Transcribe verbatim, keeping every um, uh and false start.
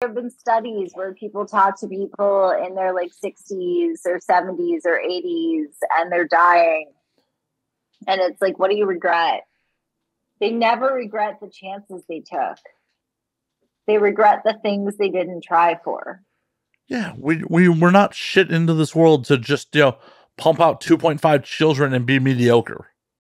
have been studies where people talk to people in their like sixties or seventies or eighties and they're dying. And it's like, what do you regret? They never regret the chances they took. They regret the things they didn't try for. Yeah, we, we, we're not shit into this world to just, you know, pump out two point five children and be mediocre.